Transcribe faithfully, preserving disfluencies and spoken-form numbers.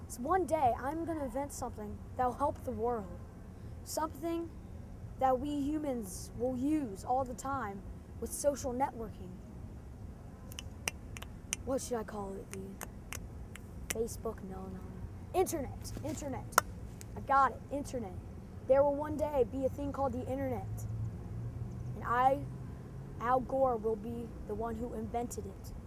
So one day, I'm going to invent something that will help the world. Something that we humans will use all the time with social networking. What should I call it, dude? Facebook? No, no, no. Internet. Internet. I got it. Internet. There will one day be a thing called the internet. And I, Al Gore, will be the one who invented it.